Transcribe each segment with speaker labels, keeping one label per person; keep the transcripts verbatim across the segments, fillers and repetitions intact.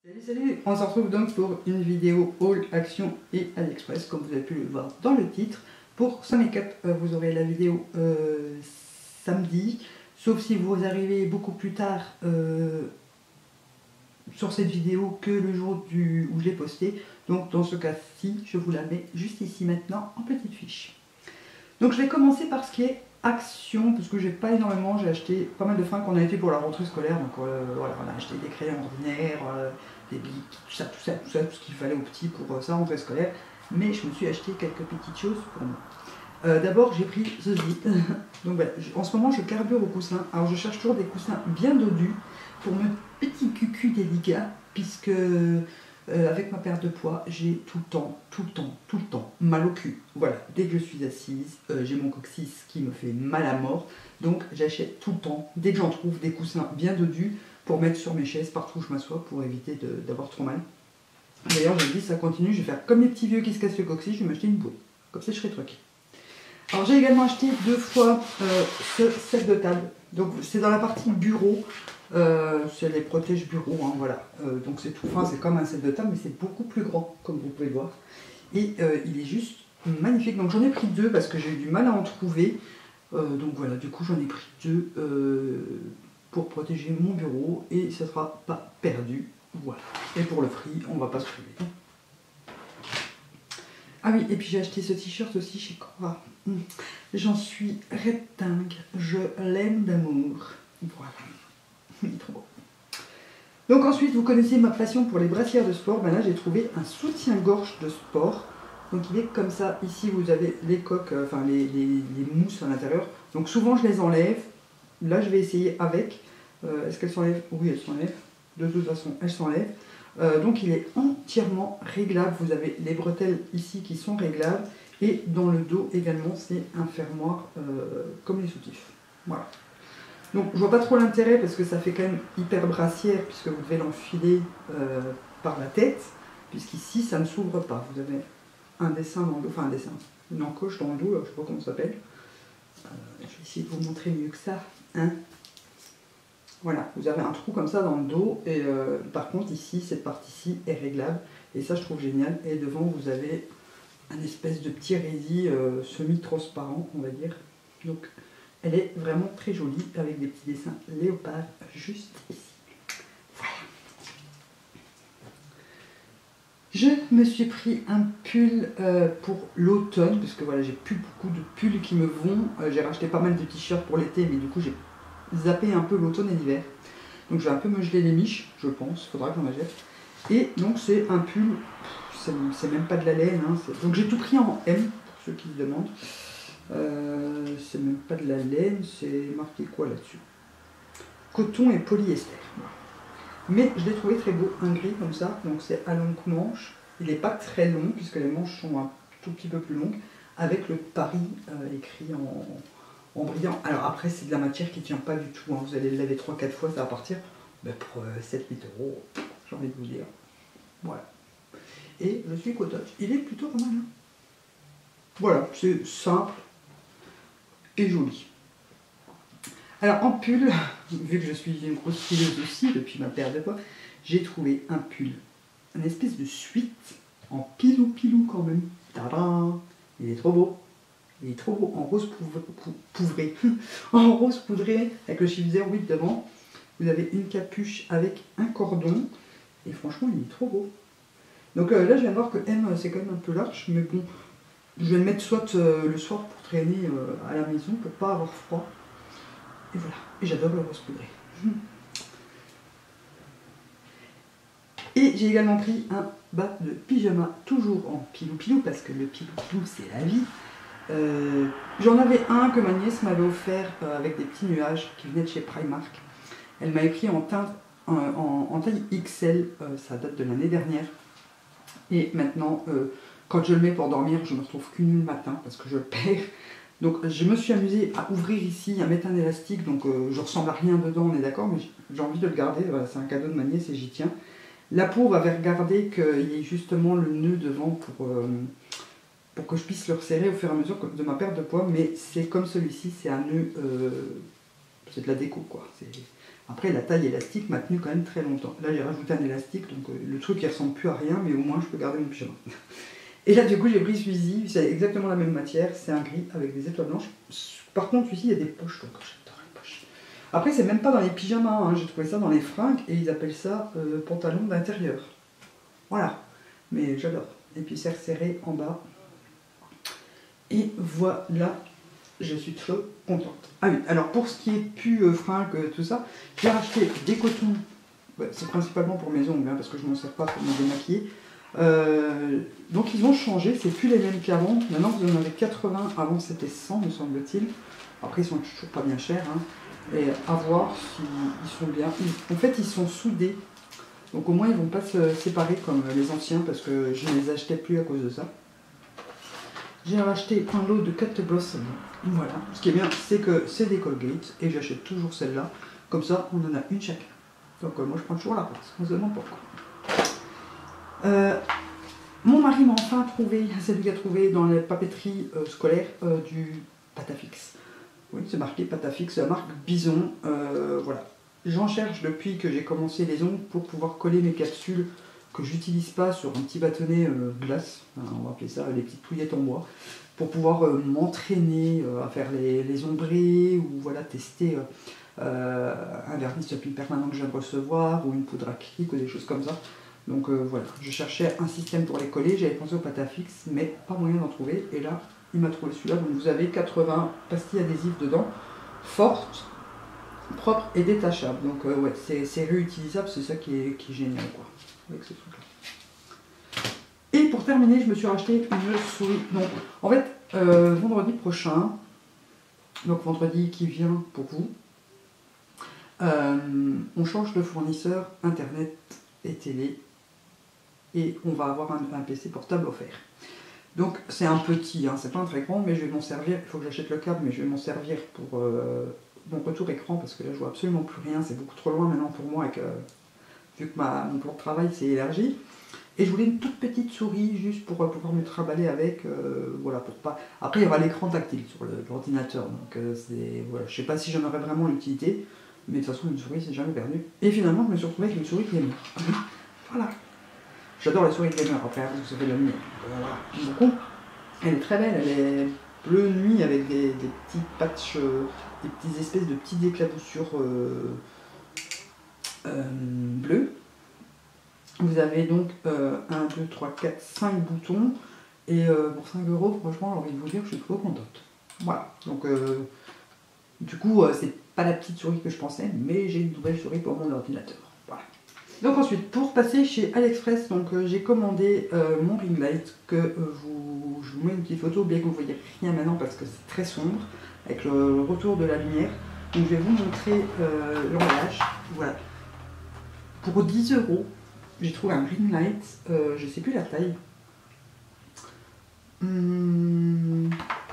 Speaker 1: Salut salut, on se retrouve donc pour une vidéo haul, action et AliExpress, comme vous avez pu le voir dans le titre. Pour ce make-up, euh, vous aurez la vidéo euh, samedi, sauf si vous arrivez beaucoup plus tard euh, sur cette vidéo que le jour du, où je l'ai postée. Donc dans ce cas-ci, je vous la mets juste ici maintenant en petite fiche. Donc je vais commencer par ce qui est action, parce que j'ai pas énormément, j'ai acheté pas mal de fringues qu'on a été pour la rentrée scolaire, donc euh, voilà, on a acheté des crayons ordinaires, euh, des bics, tout ça, tout ça, tout ça, tout ce qu'il fallait aux petits pour euh, sa rentrée scolaire, mais je me suis acheté quelques petites choses pour moi. Euh, D'abord j'ai pris ceci, donc voilà, en ce moment je carbure au coussin, alors je cherche toujours des coussins bien dodus pour mon petit cucu délicat, puisque Euh, avec ma perte de poids, j'ai tout le temps, tout le temps, tout le temps mal au cul. Voilà, dès que je suis assise, euh, j'ai mon coccyx qui me fait mal à mort. Donc j'achète tout le temps, dès que j'en trouve, des coussins bien dodus pour mettre sur mes chaises partout où je m'assois pour éviter d'avoir trop mal. D'ailleurs, je me dis, ça continue, je vais faire comme les petits vieux qui se cassent le coccyx, je vais m'acheter une boule. Comme ça, je serai truquée. Alors j'ai également acheté deux fois euh, ce set de table. Donc c'est dans la partie bureau. Euh, c'est les protèges bureau, hein, voilà. Euh, donc c'est tout fin, c'est comme un set de table, mais c'est beaucoup plus grand, comme vous pouvez le voir. Et euh, il est juste magnifique. Donc j'en ai pris deux parce que j'ai eu du mal à en trouver. Euh, donc voilà, du coup j'en ai pris deux euh, pour protéger mon bureau et ça ne sera pas perdu. Voilà. Et pour le prix, on va pas se priver. Ah oui, et puis j'ai acheté ce t-shirt aussi chez Cora. Mmh. J'en suis red dingue, je l'aime d'amour. Voilà. Il est trop beau. Donc ensuite, vous connaissez ma passion pour les brassières de sport. Ben là, j'ai trouvé un soutien-gorge de sport. Donc il est comme ça. Ici, vous avez les coques, euh, enfin les, les, les mousses à l'intérieur. Donc souvent, je les enlève. Là, je vais essayer avec. Euh, Est-ce qu'elles s'enlèvent? Oui, elles s'enlèvent. De toute façon, elles s'enlèvent. Euh, donc il est entièrement réglable. Vous avez les bretelles ici qui sont réglables. Et dans le dos également, c'est un fermoir euh, comme les soutifs. Voilà. Donc je vois pas trop l'intérêt parce que ça fait quand même hyper brassière puisque vous devez l'enfiler euh, par la tête, puisqu'ici ça ne s'ouvre pas. Vous avez un dessin dans le dos, enfin un dessin, une encoche dans le dos, là, je sais pas comment ça s'appelle. Euh, je vais essayer de vous montrer mieux que ça. Hein, voilà, vous avez un trou comme ça dans le dos et euh, par contre ici, cette partie-ci est réglable et ça je trouve génial. Et devant vous avez un espèce de petit rési euh, semi-transparent, on va dire. Donc elle est vraiment très jolie avec des petits dessins léopard juste ici. Voilà. Je me suis pris un pull euh, pour l'automne parce que voilà, j'ai plus beaucoup de pulls qui me vont. Euh, j'ai racheté pas mal de t-shirts pour l'été, mais du coup j'ai zappé un peu l'automne et l'hiver. Donc je vais un peu me geler les miches, je pense. Faudra que j'en achète. Et donc c'est un pull, c'est même pas de la laine. Hein, donc j'ai tout pris en M pour ceux qui se demandent. Euh, c'est même pas de la laine, c'est marqué quoi là-dessus? Coton et polyester. Mais je l'ai trouvé très beau, un gris comme ça, donc c'est à longue manche. Il n'est pas très long puisque les manches sont un tout petit peu plus longues, avec le Paris euh, écrit en, en brillant. Alors après c'est de la matière qui ne tient pas du tout, hein. Vous allez le laver trois quatre fois, ça va partir. Ben, pour euh, sept huit euros, j'ai envie de vous dire. Voilà. Et je suis coton, il est plutôt pas mal. Hein. Voilà, c'est simple et joli. Alors en pull, vu que je suis une grosse fileuse aussi depuis ma perte de poids, j'ai trouvé un pull, une espèce de suite en pilou pilou quand même. Tadam! Il est trop beau. Il est trop beau en rose pouvré. En rose poudré avec le chiffre zéro huit devant. Vous avez une capuche avec un cordon et franchement il est trop beau. Donc euh, là je viens de voir que M c'est quand même un peu large, mais bon. Je vais le mettre soit euh, le soir pour traîner euh, à la maison pour pas avoir froid. Et voilà. Et j'adore le rose poudré. Et j'ai également pris un bas de pyjama, toujours en pilou pilou, parce que le pilou pilou c'est la vie. Euh, J'en avais un que ma nièce m'avait offert euh, avec des petits nuages qui venaient de chez Primark. Elle m'avait pris en, teinte, en, en, en taille X L, euh, ça date de l'année dernière. Et maintenant... Euh, quand je le mets pour dormir, je me retrouve qu'une nuit le matin parce que je le perds. Donc je me suis amusée à ouvrir ici, à mettre un élastique, donc euh, je ressemble à rien dedans, on est d'accord, mais j'ai envie de le garder, voilà, c'est un cadeau de ma nièce et j'y tiens. La pauvre avait regardé qu'il y ait justement le nœud devant pour, euh, pour que je puisse le resserrer au fur et à mesure de ma perte de poids, mais c'est comme celui-ci, c'est un nœud, euh, c'est de la déco quoi. Après, la taille élastique m'a tenu quand même très longtemps. Là, j'ai rajouté un élastique, donc euh, le truc, il ressemble plus à rien, mais au moins, je peux garder mon pyjama. Et là, du coup, j'ai pris celui-ci. C'est exactement la même matière. C'est un gris avec des étoiles blanches. Par contre, celui-ci, il y a des poches. Donc, j'adore les poches. Après, c'est même pas dans les pyjamas. Hein. J'ai trouvé ça dans les fringues. Et ils appellent ça euh, pantalon d'intérieur. Voilà. Mais j'adore. Et puis, c'est resserré en bas. Et voilà. Je suis trop contente. Ah oui, alors pour ce qui est pu, euh, fringues, tout ça, j'ai racheté des cotons. Ouais, c'est principalement pour mes ongles, hein, parce que je ne m'en sers pas pour me démaquiller. Euh, donc ils ont changé, c'est plus les mêmes qu'avant. Maintenant vous en avez quatre-vingts, avant c'était cent me semble-t-il. Après ils sont toujours pas bien chers. Hein. Et à voir s'ils sont bien. Ils, en fait ils sont soudés. Donc au moins ils vont pas se séparer comme les anciens parce que je ne les achetais plus à cause de ça. J'ai racheté un lot de Cat Blossom. Voilà. Ce qui est bien, c'est que c'est des Colgate et j'achète toujours celle-là. Comme ça, on en a une chacun. Donc euh, moi, je prends toujours la place. On se demande pourquoi. Euh, mon mari m'a enfin trouvé, c'est lui qui a trouvé dans la papeterie euh, scolaire euh, du Patafix. Oui, c'est marqué Patafix, la marque Bison. Euh, voilà. J'en cherche depuis que j'ai commencé les ongles pour pouvoir coller mes capsules que j'utilise pas sur un petit bâtonnet euh, glace, enfin, on va appeler ça les petites touillettes en bois, pour pouvoir euh, m'entraîner euh, à faire les, les ombrés ou voilà, tester euh, euh, un vernis stapile permanent que je viens de recevoir ou une poudre acrylique ou des choses comme ça. Donc euh, voilà, je cherchais un système pour les coller, j'avais pensé au Patafix, mais pas moyen d'en trouver, et là il m'a trouvé celui-là. Donc vous avez quatre-vingts pastilles adhésives dedans, fortes, propres et détachables. Donc euh, ouais, c'est réutilisable, c'est ça qui est, qui est génial quoi. Avec ce truc là. Et pour terminer, je me suis racheté une souris. Donc, en fait, euh, vendredi prochain, donc vendredi qui vient pour vous, euh, on change de fournisseur internet et télé et on va avoir un, un P C portable offert. Donc c'est un petit, hein, c'est pas un très grand, mais je vais m'en servir. Il faut que j'achète le câble, mais je vais m'en servir pour euh, mon retour écran parce que là je vois absolument plus rien. C'est beaucoup trop loin maintenant pour moi avec. Euh, vu que ma, mon plan de travail s'est élargi. Et je voulais une toute petite souris juste pour pouvoir me trimballer avec, euh, voilà, pour pas... Après il y aura l'écran tactile sur l'ordinateur, donc euh, c'est... Voilà, je sais pas si j'en aurai vraiment l'utilité, mais de toute façon une souris c'est jamais perdu. Et finalement je me suis retrouvé avec une souris gamer. Voilà. J'adore les souris gamer après, parce que ça fait de la lumière. Euh, voilà. Du coup, elle est très belle, elle est bleu nuit avec des, des petits patchs, euh, des petites espèces de petites éclaboussures... Euh, Euh, bleu. Vous avez donc euh, un, deux, trois, quatre, cinq boutons et euh, pour cinq euros, franchement, j'ai envie de vous dire que je suis trop contente. Voilà, donc euh, du coup, euh, c'est pas la petite souris que je pensais, mais j'ai une nouvelle souris pour mon ordinateur. Voilà. Donc ensuite, pour passer chez AliExpress, donc euh, j'ai commandé euh, mon ring light que euh, vous, je vous mets une petite photo, bien que vous voyez rien maintenant parce que c'est très sombre avec le retour de la lumière. Donc je vais vous montrer euh, l'emballage. Voilà. Pour dix euros, j'ai trouvé un ring light, euh, je sais plus la taille. Hum...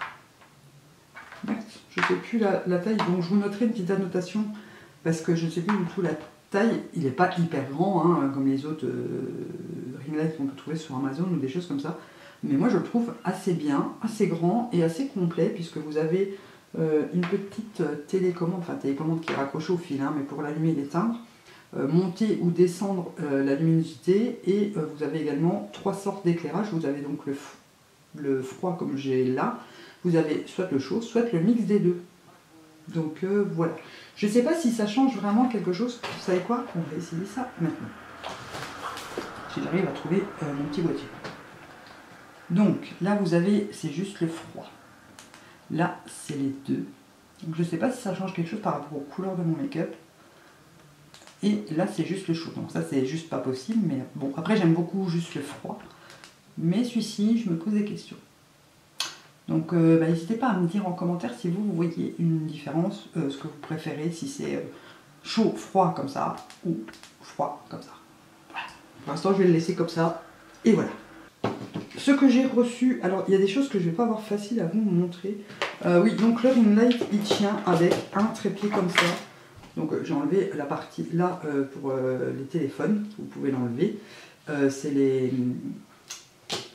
Speaker 1: Je sais plus la, la taille, donc je vous noterai une petite annotation parce que je ne sais plus du tout la taille. Il n'est pas hyper grand hein, comme les autres euh, ring lights qu'on peut trouver sur Amazon ou des choses comme ça. Mais moi je le trouve assez bien, assez grand et assez complet puisque vous avez euh, une petite télécommande, enfin télécommande qui est raccrochée au fil, hein, mais pour l'allumer et l'éteindre. Euh, monter ou descendre euh, la luminosité et euh, vous avez également trois sortes d'éclairage. Vous avez donc le, le froid comme j'ai là, vous avez soit le chaud, soit le mix des deux. Donc euh, voilà. Je ne sais pas si ça change vraiment quelque chose. Vous savez quoi? On va essayer ça maintenant. Si j'arrive à trouver euh, mon petit boîtier. Donc là vous avez, c'est juste le froid. Là c'est les deux. Donc je ne sais pas si ça change quelque chose par rapport aux couleurs de mon make-up. Et là c'est juste le chaud, donc ça c'est juste pas possible, mais bon, après j'aime beaucoup juste le froid, mais celui-ci je me pose des questions. Donc euh, bah, n'hésitez pas à me dire en commentaire si vous, vous voyez une différence, euh, ce que vous préférez, si c'est euh, chaud, froid comme ça, ou froid comme ça. Voilà. Pour l'instant je vais le laisser comme ça, et voilà. Ce que j'ai reçu, alors il y a des choses que je vais pas avoir facile à vous montrer. Euh, oui, donc le ring light il tient avec un trépied comme ça. Donc euh, j'ai enlevé la partie là euh, pour euh, les téléphones, vous pouvez l'enlever. Euh, c'est les,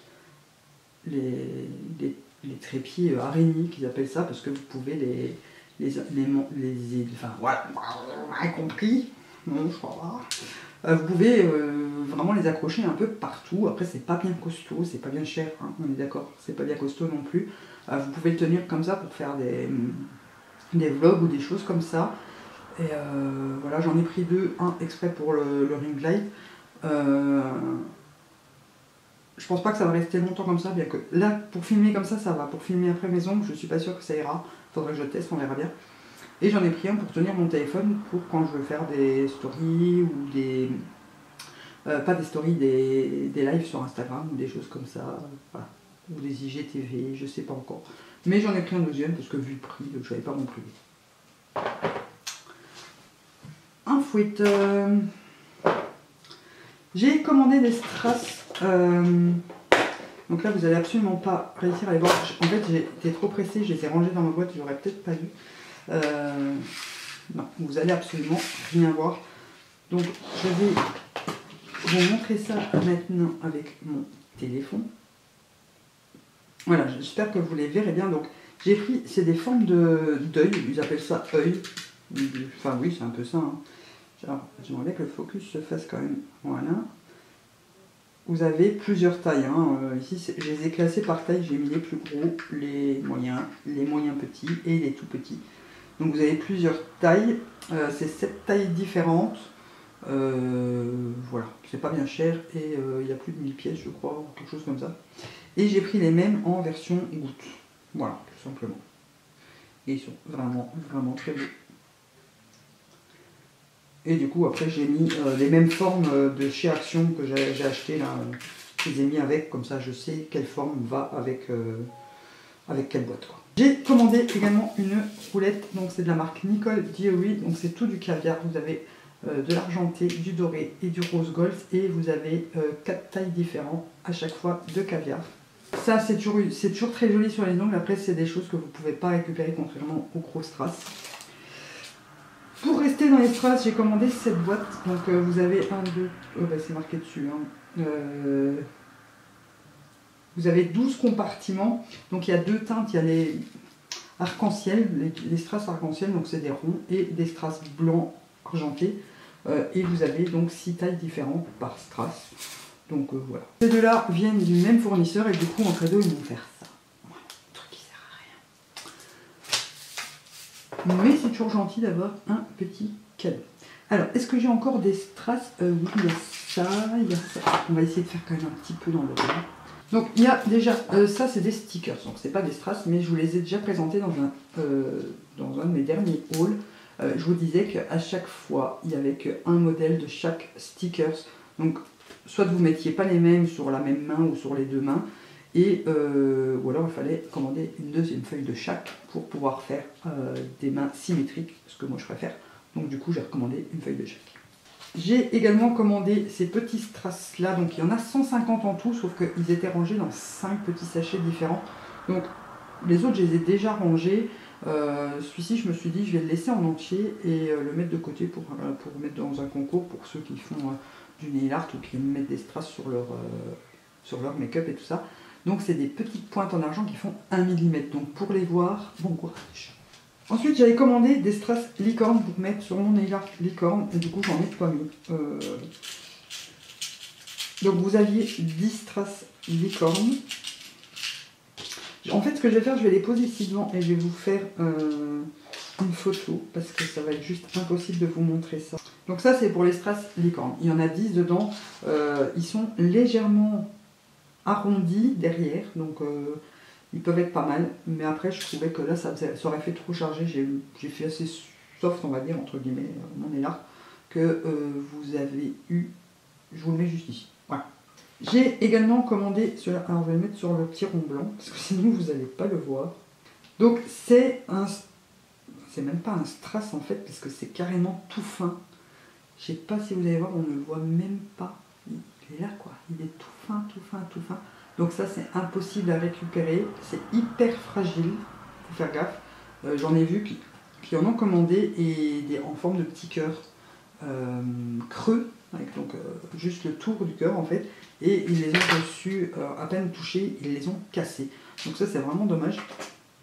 Speaker 1: les, les, les trépieds euh, araignées qu'ils appellent ça, parce que vous pouvez les, les, les, les enfin voilà, on a compris, non, je crois pas. Euh, vous pouvez euh, vraiment les accrocher un peu partout. Après, c'est pas bien costaud, c'est pas bien cher, hein, on est d'accord, c'est pas bien costaud non plus. Euh, vous pouvez le tenir comme ça pour faire des, des vlogs ou des choses comme ça. Et euh, voilà, j'en ai pris deux, un exprès pour le, le ring light. Euh, je pense pas que ça va rester longtemps comme ça, bien que là, pour filmer comme ça, ça va. Pour filmer après mes ongles, je suis pas sûre que ça ira. Faudrait que je teste, on verra bien. Et j'en ai pris un pour tenir mon téléphone pour quand je veux faire des stories ou des... Euh, pas des stories, des, des lives sur Instagram ou des choses comme ça. Voilà. Ou des I G T V, je sais pas encore. Mais j'en ai pris un deuxième parce que vu le prix, je savais pas non plus. Un fouet. Euh... J'ai commandé des strass. Euh... Donc là, vous allez absolument pas réussir à les voir. En fait, j'ai été trop pressée, je les ai rangés dans ma boîte, j'aurais peut-être pas dû. Euh... Non, vous allez absolument rien voir. Donc, je vais vous montrer ça maintenant avec mon téléphone. Voilà, j'espère que vous les verrez bien. Donc, j'ai pris, c'est des formes de d'œil, ils appellent ça œil. Enfin, oui, c'est un peu ça. Hein. Alors, j'aimerais que le focus se fasse quand même. Voilà. Vous avez plusieurs tailles. Hein. Euh, ici, je les ai classés par taille. J'ai mis les plus gros, les moyens, les moyens petits et les tout petits. Donc, vous avez plusieurs tailles. Euh, c'est sept tailles différentes. Euh, voilà, c'est pas bien cher et euh, il y a plus de mille pièces, je crois, ou quelque chose comme ça. Et j'ai pris les mêmes en version goutte. Voilà, tout simplement. Et ils sont vraiment, vraiment très beaux. Et du coup, après, j'ai mis euh, les mêmes formes euh, de chez Action que j'ai acheté là. Euh, je les ai mis avec, comme ça je sais quelle forme va avec, euh, avec quelle boîte. J'ai commandé également une roulette, donc c'est de la marque Nicole Dioui, donc c'est tout du caviar. Vous avez euh, de l'argenté, du doré et du rose gold, et vous avez euh, quatre tailles différentes à chaque fois de caviar. Ça, c'est toujours, toujours très joli sur les ongles. Après, c'est des choses que vous ne pouvez pas récupérer, contrairement aux gros strass. Pour rester dans les strass, j'ai commandé cette boîte. Donc euh, vous avez un, deux, oh, bah, c'est marqué dessus. Hein. Euh, vous avez douze compartiments. Donc il y a deux teintes, il y a les arc-en-ciel, les, les strass arc-en-ciel, donc c'est des ronds, et des strass blancs argentés. Euh, et vous avez donc six tailles différentes par strass. Donc euh, voilà. Ces deux-là viennent du même fournisseur et du coup en cadeau ils vont faire ça. Voilà, un truc qui sert à rien. Mais c'est toujours gentil d'avoir un petit cadeau. Alors, est-ce que j'ai encore des strass? euh, Oui, il y a ça, il y a ça. On va essayer de faire quand même un petit peu dans le rayon. Donc il y a déjà, euh, ça c'est des stickers, donc c'est pas des strass, mais je vous les ai déjà présentés dans un, euh, dans un de mes derniers hauls. Euh, je vous disais qu'à chaque fois, il y avait qu'un modèle de chaque stickers. Donc soit vous mettiez pas les mêmes sur la même main ou sur les deux mains, et euh, ou alors il fallait commander une deuxième feuille de chaque pour pouvoir faire euh, des mains symétriques, ce que moi je préfère. Donc du coup j'ai recommandé une feuille de chaque. J'ai également commandé ces petits strass là, donc il y en a cent cinquante en tout, sauf qu'ils étaient rangés dans cinq petits sachets différents. Donc les autres je les ai déjà rangés. Euh, Celui-ci je me suis dit je vais le laisser en entier et euh, le mettre de côté pour, euh, pour mettre dans un concours pour ceux qui font euh, du nail art ou qui mettent des strass sur leur, euh, sur leur make-up et tout ça. Donc c'est des petites pointes en argent qui font un millimètre. Donc pour les voir, bon courage. Ensuite j'avais commandé des strass licorne pour mettre sur mon nail art licorne et du coup j'en ai pas mis. Euh... Donc vous aviez dix strass licorne. En fait ce que je vais faire, je vais les poser ici devant et je vais vous faire euh, une photo parce que ça va être juste impossible de vous montrer ça. Donc ça c'est pour les strass licorne. Il y en a dix dedans. Euh, ils sont légèrement arrondis derrière. Donc euh, ils peuvent être pas mal. Mais après je trouvais que là ça, faisait, ça aurait fait trop chargé. J'ai fait assez soft on va dire entre guillemets mon nail art que euh, vous avez eu. Je vous le mets juste ici. Voilà. J'ai également commandé cela. Alors je vais le mettre sur le petit rond blanc parce que sinon vous n'allez pas le voir. Donc c'est un... C'est même pas un strass en fait parce que c'est carrément tout fin. Je sais pas si vous allez voir, on ne le voit même pas. Il est là quoi, il est tout fin, tout fin, tout fin. Donc ça c'est impossible à récupérer. C'est hyper fragile, faut faire gaffe. Euh, J'en ai vu qui, qui en ont commandé et des, en forme de petits cœurs euh, creux. Avec donc euh, juste le tour du cœur en fait. Et ils les ont reçus euh, à peine touchés, ils les ont cassés. Donc ça c'est vraiment dommage.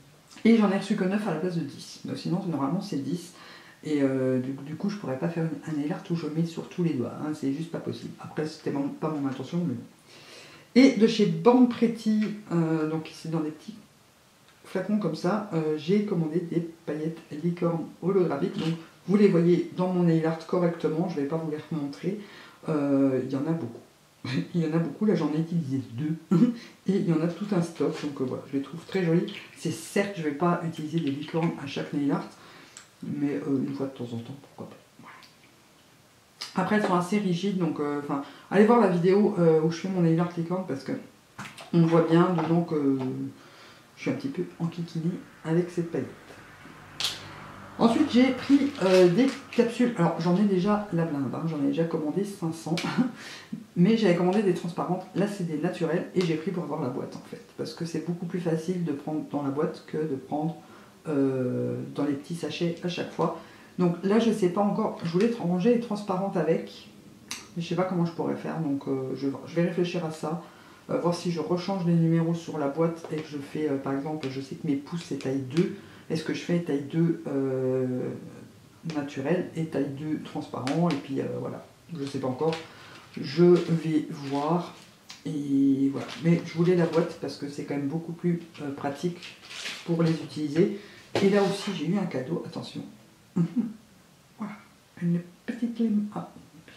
Speaker 1: Et j'en ai reçu que neuf à la place de dix. Donc sinon, normalement, c'est dix. Et euh, du, du coup, je pourrais pas faire un nail art où je mets sur tous les doigts. Hein, c'est juste pas possible. Après, c'était pas mon intention, mais bon. Et de chez Born Pretty, euh, donc c'est dans des petits flacons comme ça, euh, j'ai commandé des paillettes licorne holographiques. Donc vous les voyez dans mon nail art correctement, je ne vais pas vous les remontrer. Euh, il y en a beaucoup. Il y en a beaucoup, là j'en ai utilisé deux. Et il y en a tout un stock, donc euh, voilà, je les trouve très jolis. C'est certes, je ne vais pas utiliser des licornes à chaque nail art, mais euh, une fois de temps en temps, pourquoi pas. Après, elles sont assez rigides, donc euh, enfin, allez voir la vidéo euh, où je fais mon nail art licorne parce que on voit bien dedans que je suis un petit peu enquiquinée avec cette paillette. Ensuite, j'ai pris euh, des capsules. Alors, j'en ai déjà la blinde, hein, j'en ai déjà commandé cinq cents, mais j'avais commandé des transparentes. Là, c'est des naturelles et j'ai pris pour avoir la boîte en fait, parce que c'est beaucoup plus facile de prendre dans la boîte que de prendre euh, dans les petits sachets à chaque fois. Donc là, je ne sais pas encore, je voulais ranger les transparentes avec, mais je ne sais pas comment je pourrais faire, donc euh, je, je vais réfléchir à ça, euh, voir si je rechange les numéros sur la boîte et que je fais, euh, par exemple, je sais que mes pouces c'est taille deux, est-ce que je fais taille deux euh, naturel et taille deux transparent, et puis euh, voilà, je ne sais pas encore, je vais voir, et voilà, mais je voulais la boîte parce que c'est quand même beaucoup plus euh, pratique pour les utiliser, et là aussi j'ai eu un cadeau, attention. Voilà, une petite lime. Ah.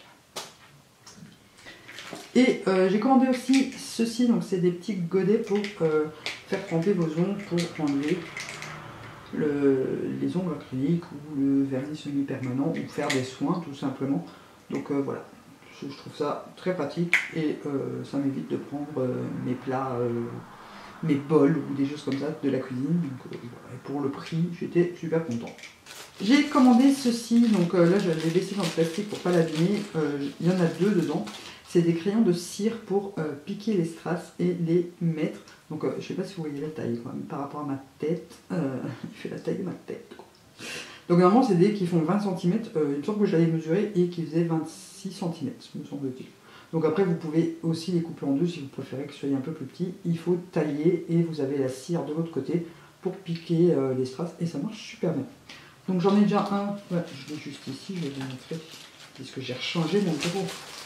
Speaker 1: Et euh, j'ai commandé aussi ceci, donc c'est des petits godets pour euh, faire tremper vos ongles, pour enlever le, les ongles acryliques ou le vernis semi-permanent, ou faire des soins tout simplement. Donc euh, voilà, je, je trouve ça très pratique et euh, ça m'évite de prendre euh, mes plats, euh, mes bols ou des choses comme ça de la cuisine. Donc, euh, voilà. Et pour le prix, j'étais super content. J'ai commandé ceci, donc euh, là je l'ai laissé dans le plastique pour pas l'abîmer, euh, il y en a deux dedans. C'est des crayons de cire pour euh, piquer les strass et les mettre. Donc euh, je sais pas si vous voyez la taille quand même, par rapport à ma tête, euh, il fait la taille de ma tête. Quoi. Donc normalement c'est des qui font vingt centimètres, euh, il me semble que je l'avais mesuré et qui faisaient vingt-six centimètres, me semble-t-il. Donc après vous pouvez aussi les couper en deux si vous préférez que ce soit un peu plus petit. Il faut tailler et vous avez la cire de l'autre côté pour piquer euh, les strass et ça marche super bien. Donc j'en ai déjà un, ouais, je l'ai juste ici, je vais vous montrer, puisque j'ai rechangé mon bureau.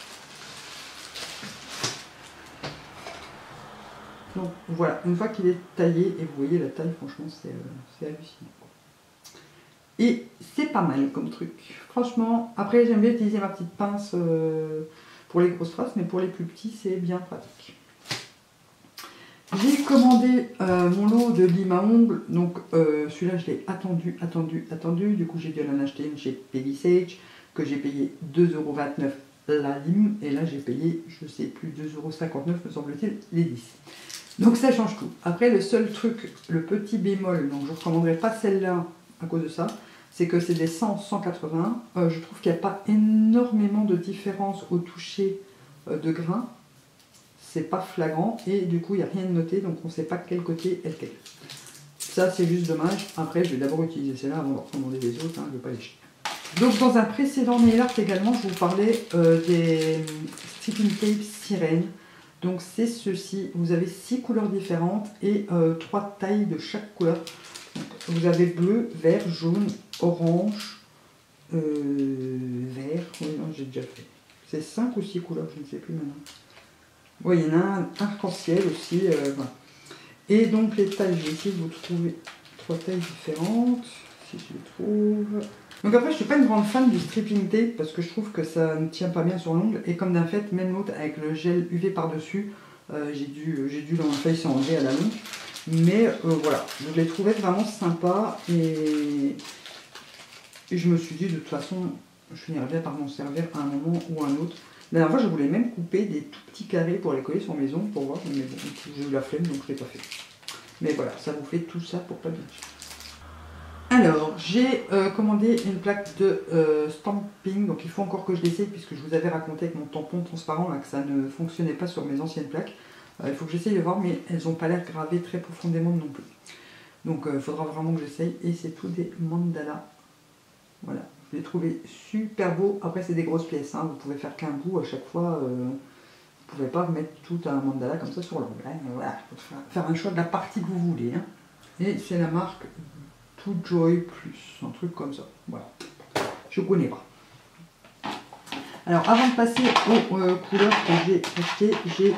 Speaker 1: Donc voilà, une fois qu'il est taillé, et vous voyez la taille, franchement c'est euh, hallucinant. Et c'est pas mal comme truc, franchement. Après j'aime bien utiliser ma petite pince euh, pour les grosses traces, mais pour les plus petits c'est bien pratique. J'ai commandé euh, mon lot de lime à ongles, donc euh, celui-là je l'ai attendu, attendu, attendu, du coup j'ai dû en acheter une chez Peggy Sage, que j'ai payé deux euros vingt-neuf la lime, et là j'ai payé, je sais plus, deux euros cinquante-neuf me semble-t-il, les dix. Donc ça change tout. Après le seul truc, le petit bémol, donc je ne recommanderais pas celle-là à cause de ça, c'est que c'est des cent, cent quatre-vingts, euh, je trouve qu'il n'y a pas énormément de différence au toucher euh, de grain. C'est pas flagrant et du coup il n'y a rien de noté, donc on ne sait pas quel côté est lequel. Ça c'est juste dommage. Après je vais d'abord utiliser celle-là avant de recommander les autres, hein, je ne vais pas les jeter. Donc dans un précédent nail art également je vous parlais euh, des stripping tape sirène. Donc c'est ceci, vous avez six couleurs différentes et euh, trois tailles de chaque couleur. Donc, vous avez bleu, vert, jaune, orange, euh, vert, oui non j'ai déjà fait. C'est cinq ou six couleurs, je ne sais plus maintenant. Oui, il y en a un arc-en-ciel aussi. Euh, voilà. Et donc les tailles, je vais essayer de vous trouver trois tailles différentes, si je les trouve. Donc après, je ne suis pas une grande fan du stripping tape parce que je trouve que ça ne tient pas bien sur l'ongle. Et comme d'un fait, même l'autre avec le gel U V par-dessus, euh, j'ai dû, j'ai dû dans ma feuille s'enlever à la longue. Mais euh, voilà, je les trouvais vraiment sympas et... et je me suis dit de toute façon, je finirais bien par m'en servir à un moment ou à un autre. La dernière fois, je voulais même couper des tout petits carrés pour les coller sur mes ongles pour voir, mais bon, j'ai eu la flemme donc je l'ai pas fait. Mais voilà, ça vous fait tout ça pour pas bien. Alors, j'ai euh, commandé une plaque de euh, stamping, donc il faut encore que je l'essaye puisque je vous avais raconté avec mon tampon transparent là, que ça ne fonctionnait pas sur mes anciennes plaques. Euh, il faut que j'essaye de voir, mais elles n'ont pas l'air gravées très profondément non plus. Donc il euh, faudra vraiment que j'essaye, et c'est tout des mandalas. Voilà. Je l'ai trouvé super beau. Après, c'est des grosses pièces, hein. Vous pouvez faire qu'un bout à chaque fois. Euh, vous ne pouvez pas mettre tout un mandala comme ça sur l'ongle. Hein. Voilà, faut faire un choix de la partie que vous voulez. Hein. Et c'est la marque To Joy Plus, un truc comme ça. Voilà. Je connais pas. Alors avant de passer aux euh, couleurs que j'ai achetées, j'ai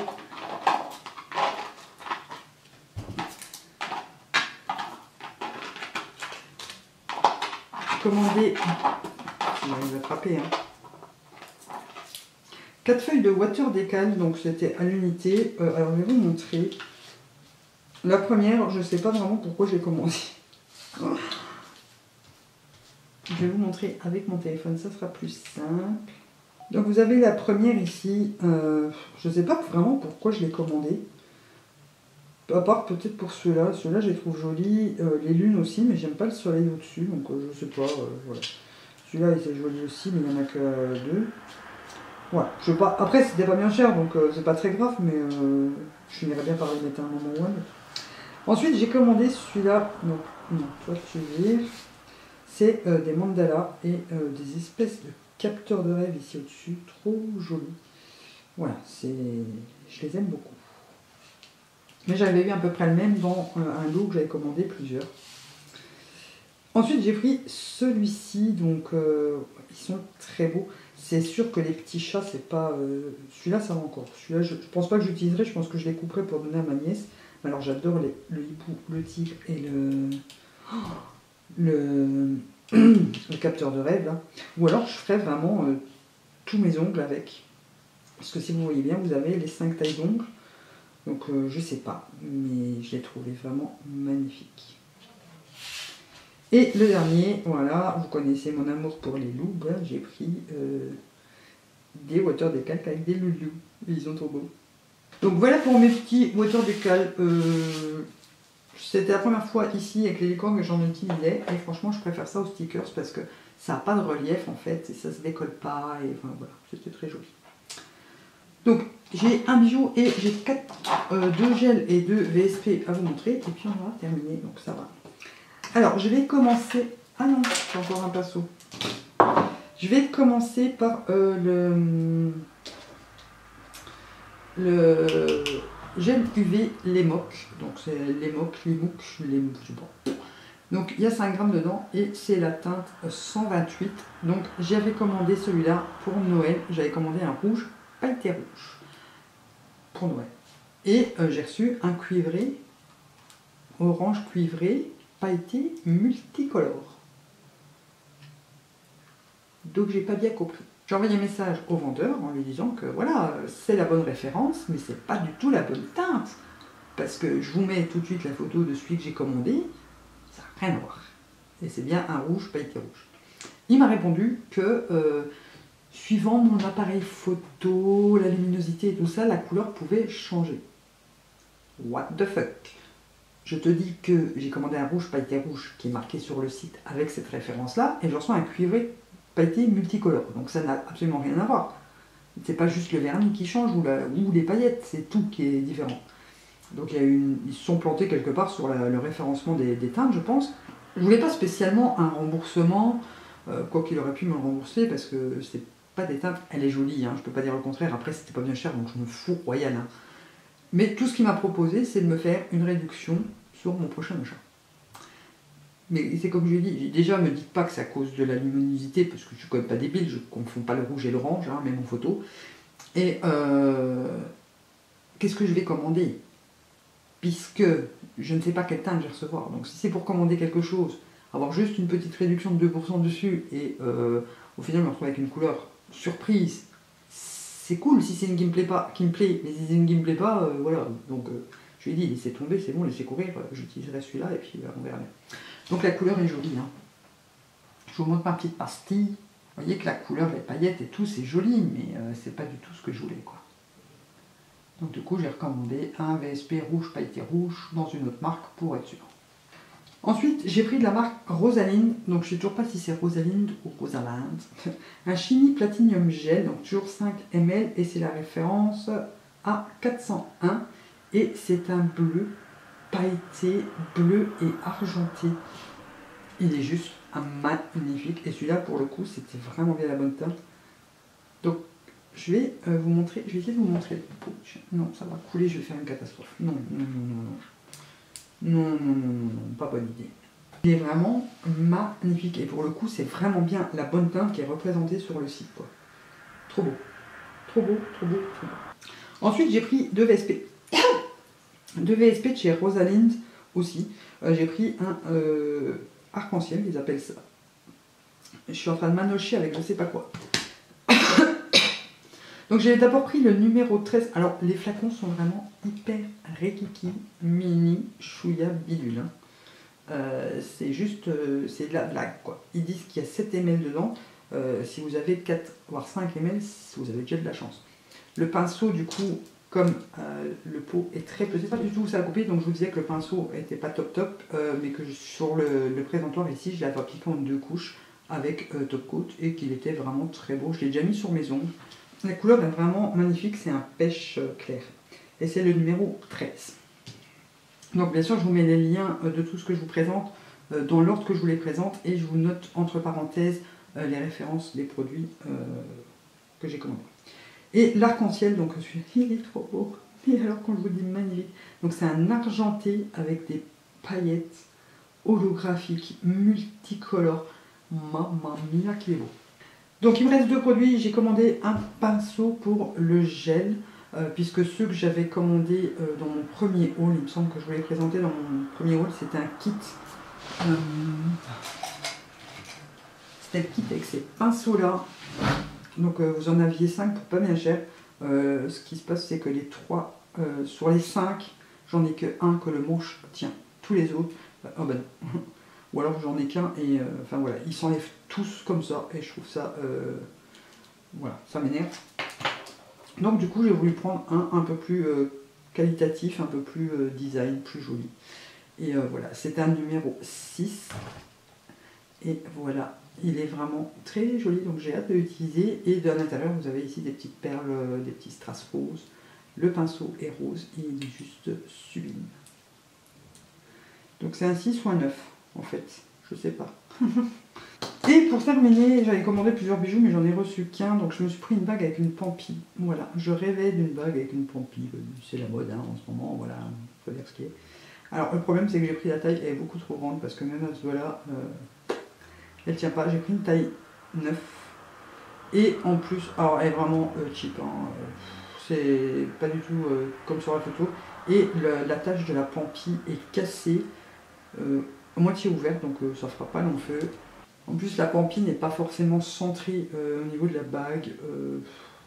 Speaker 1: commandé, on va les attraper, hein, quatre feuilles de water décal, donc c'était à l'unité. Euh, alors je vais vous montrer. La première, je ne sais pas vraiment pourquoi j'ai commandé. Je vais vous montrer avec mon téléphone, ça sera plus simple. Donc vous avez la première ici, euh, je ne sais pas vraiment pourquoi je l'ai commandée. À part peut-être pour ceux-là, ceux-là je les trouve jolis, euh, les lunes aussi, mais j'aime pas le soleil au-dessus, donc euh, je sais pas, euh, voilà. Celui-là il est joli aussi, mais il n'y en a que deux. Voilà, je sais pas, après c'était pas bien cher, donc euh, c'est pas très grave, mais euh, je finirais bien par les mettre à un moment ou un autre. Ensuite j'ai commandé celui-là, non, non, toi tu veux, c'est euh, des mandalas et euh, des espèces de capteurs de rêve ici au-dessus, trop jolis. Voilà, c'est, je les aime beaucoup. Mais j'avais vu à peu près le même dans euh, un lot que j'avais commandé plusieurs. Ensuite j'ai pris celui-ci, donc euh, ils sont très beaux. C'est sûr que les petits chats, c'est pas... Euh, celui-là ça va encore. Celui-là je, je pense pas que j'utiliserai, je pense que je les couperai pour donner à ma nièce. Mais alors j'adore le hibou, le tigre et le... le, le capteur de rêve là. Ou alors je ferai vraiment euh, tous mes ongles avec. Parce que si vous voyez bien, vous avez les cinq tailles d'ongles. Donc euh, je sais pas, mais je l'ai trouvé vraiment magnifique. Et le dernier, voilà, vous connaissez mon amour pour les loups, ben, j'ai pris euh, des water décal avec des loulous. Ils sont trop beaux. Donc voilà pour mes petits water décal. Euh, C'était la première fois ici avec les licornes que j'en utilisais. Et franchement, je préfère ça aux stickers parce que ça n'a pas de relief en fait. Et ça se décolle pas. Et enfin, voilà, c'était très joli. Donc j'ai un bijou et j'ai quatre, euh, deux gels et deux V S P à vous montrer. Et puis on va terminer, donc ça va. Alors je vais commencer... Ah non, j'ai encore un pinceau. Je vais commencer par euh, le... le gel U V Lemoc. Donc c'est Lemoc, Lemoc, Lemoc, je sais pas. Donc il y a cinq grammes dedans et c'est la teinte cent vingt-huit. Donc j'avais commandé celui-là pour Noël. J'avais commandé un rouge pailleté rouge pour Noël. Et euh, j'ai reçu un cuivré, orange cuivré, pailleté multicolore. Donc j'ai pas bien compris. J'ai envoyé un message au vendeur en lui disant que voilà, c'est la bonne référence, mais c'est pas du tout la bonne teinte. Parce que je vous mets tout de suite la photo de celui que j'ai commandé, ça n'a rien à voir. Et c'est bien un rouge pailleté rouge. Il m'a répondu que euh, suivant mon appareil photo, la luminosité et tout ça, la couleur pouvait changer. What the fuck? Je te dis que j'ai commandé un rouge pailleté rouge qui est marqué sur le site avec cette référence-là, et je reçois un cuivré pailleté multicolore. Donc ça n'a absolument rien à voir. C'est pas juste le vernis qui change ou, la, ou les paillettes, c'est tout qui est différent. Donc il y a une, ils se sont plantés quelque part sur la, le référencement des, des teintes, je pense. Je voulais pas spécialement un remboursement, euh, quoi qu'il aurait pu me le rembourser, parce que c'est pas des teintes, elle est jolie, hein, je peux pas dire le contraire, après c'était pas bien cher, donc je me fous royal. Hein. Mais tout ce qu'il m'a proposé, c'est de me faire une réduction sur mon prochain achat. Mais c'est comme je l'ai dit, déjà me dites pas que c'est à cause de la luminosité, parce que je suis quand même pas débile, je confonds pas le rouge et l'orange, hein, même en photo. Et euh, qu'est-ce que je vais commander? Puisque je ne sais pas quelle teinte je vais recevoir. Donc si c'est pour commander quelque chose, avoir juste une petite réduction de deux pour cent dessus, et euh, au final me retrouver avec une couleur surprise, c'est cool si c'est une qui me plaît pas, qui me plaît, mais si c'est une qui me plaît pas, euh, voilà. Donc euh, je lui ai dit, laissez tomber, c'est bon, laissez courir, j'utiliserai celui-là, et puis euh, on verra bien. Donc la couleur est jolie. Hein. Je vous montre ma petite pastille. Vous voyez que la couleur, les paillettes et tout, c'est joli, mais euh, c'est pas du tout ce que je voulais, quoi. Donc du coup, j'ai recommandé un V S P rouge pailleté rouge dans une autre marque pour être sûr. Ensuite, j'ai pris de la marque Rosaline. Donc je sais toujours pas si c'est Rosaline ou Rosalind. Un Shiny Platinum Gel, donc toujours cinq millilitres, et c'est la référence A quatre cent un. Et c'est un bleu pailleté, bleu et argenté. Il est juste un magnifique. Et celui-là, pour le coup, c'était vraiment bien la bonne teinte. Donc, je vais euh, vous montrer. Je vais essayer de vous montrer le pot. Non, ça va couler, je vais faire une catastrophe. Non, non, non, non, non. Non, non, non, non, non, pas bonne idée. Il est vraiment magnifique. Et pour le coup, c'est vraiment bien la bonne teinte qui est représentée sur le site, quoi. Trop beau. Trop beau, trop beau, trop beau. Ensuite, j'ai pris deux V S P. Deux V S P de chez Rosalind aussi. Euh, j'ai pris un euh, arc-en-ciel, ils appellent ça. Je suis en train de manocher avec je sais pas quoi. Donc j'ai d'abord pris le numéro treize. Alors les flacons sont vraiment hyper rikiki, mini, chouïa, bidule. Hein. Euh, c'est juste, euh, c'est de la blague quoi. Ils disent qu'il y a sept millilitres dedans. Euh, si vous avez quatre voire cinq millilitres, vous avez déjà de la chance. Le pinceau du coup, comme euh, le pot est très petit, pas du tout où ça a coupé, donc je vous disais que le pinceau était pas top top, euh, mais que je, sur le, le présentoir ici, je l'avais appliqué en deux couches avec euh, top coat et qu'il était vraiment très beau. Je l'ai déjà mis sur mes ongles. La couleur est vraiment magnifique, c'est un pêche clair. Et c'est le numéro treize. Donc bien sûr, je vous mets les liens de tout ce que je vous présente dans l'ordre que je vous les présente et je vous note entre parenthèses les références des produits euh, que j'ai commandés. Et l'arc-en-ciel, donc il est trop beau. Et alors quand je vous dis magnifique, donc c'est un argenté avec des paillettes holographiques, multicolores. Mamma mia, qu'il est beau. Donc il me reste deux produits, j'ai commandé un pinceau pour le gel, euh, puisque ceux que j'avais commandés euh, dans mon premier haul, il me semble que je vous l'ai présenté dans mon premier haul, c'était un kit. Euh, c'était le kit avec ces pinceaux là. Donc euh, vous en aviez cinq pour pas bien cher. Euh, ce qui se passe c'est que les trois, euh, sur les cinq, j'en ai que un que le manche tient. Tous les autres, euh, oh ben non. Ou alors j'en ai qu'un et euh, enfin voilà, ils s'enlèvent tous comme ça et je trouve ça, euh, voilà, ça m'énerve. Donc du coup j'ai voulu prendre un un peu plus euh, qualitatif, un peu plus euh, design, plus joli. Et euh, voilà, c'est un numéro six. Et voilà, il est vraiment très joli, donc j'ai hâte de l'utiliser. Et de l'intérieur vous avez ici des petites perles, des petits strass roses. Le pinceau est rose, il est juste sublime. Donc c'est un six ou un neuf. En fait, je sais pas. Et pour terminer, j'avais commandé plusieurs bijoux, mais j'en ai reçu qu'un, donc je me suis pris une bague avec une pampille. Voilà, je rêvais d'une bague avec une pampille, c'est la mode hein, en ce moment, voilà, faut dire ce qui est. Alors le problème c'est que j'ai pris la taille, elle est beaucoup trop grande, parce que même à ce doigt-là, euh, elle tient pas. J'ai pris une taille neuf, et en plus, alors elle est vraiment euh, cheap, hein, c'est pas du tout euh, comme sur la photo, et le, la tache de la pampille est cassée, euh, moitié ouverte, donc euh, ça fera pas long feu. En plus la pampille n'est pas forcément centrée euh, au niveau de la bague. Euh,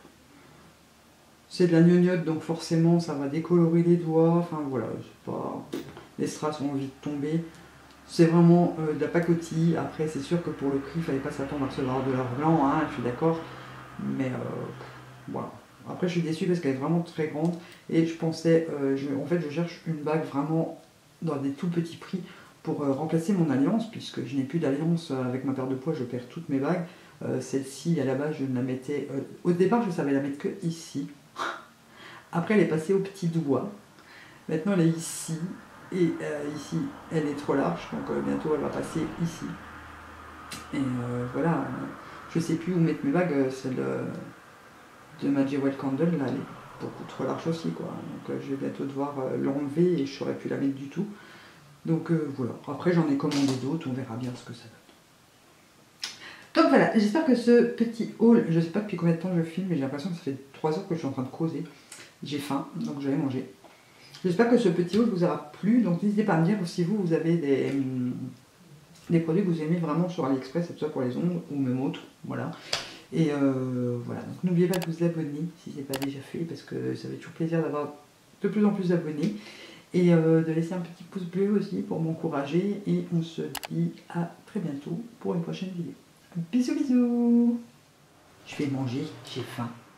Speaker 1: c'est de la gnognotte, donc forcément ça va décolorer les doigts. Enfin voilà, c'est pas... les strass ont envie de tomber. C'est vraiment euh, de la pacotille. Après c'est sûr que pour le prix, il fallait pas s'attendre à recevoir de l'or blanc, hein, je suis d'accord. Mais euh, voilà. Après je suis déçue parce qu'elle est vraiment très grande. Et je pensais, euh, je, en fait je cherche une bague vraiment dans des tout petits prix pour euh, remplacer mon alliance, puisque je n'ai plus d'alliance euh, avec ma paire de poids, je perds toutes mes bagues. Euh, Celle-ci, à la base, je ne la mettais... Euh, au départ, je savais la mettre que ici. Après, elle est passée au petit doigt. Maintenant, elle est ici. Et euh, ici, elle est trop large, donc euh, bientôt, elle va passer ici. Et euh, voilà, je ne sais plus où mettre mes bagues. Celle euh, de ma Jewel Candle, là, elle est beaucoup trop large aussi, quoi. Donc, euh, je vais bientôt devoir euh, l'enlever et je ne saurais plus la mettre du tout. Donc euh, voilà, après j'en ai commandé d'autres, on verra bien ce que ça donne. Donc voilà, j'espère que ce petit haul, je sais pas depuis combien de temps je filme, mais j'ai l'impression que ça fait trois heures que je suis en train de causer. J'ai faim, donc je vais manger. J'espère que ce petit haul vous aura plu, donc n'hésitez pas à me dire si vous, vous avez des, des produits que vous aimez vraiment sur AliExpress, et tout ça pour les ongles, ou même autres, voilà. Et euh, voilà, donc n'oubliez pas de vous abonner si ce n'est pas déjà fait, parce que ça fait toujours plaisir d'avoir de plus en plus d'abonnés. Et euh, de laisser un petit pouce bleu aussi pour m'encourager. Et on se dit à très bientôt pour une prochaine vidéo. Bisous bisous. Je vais manger, j'ai faim.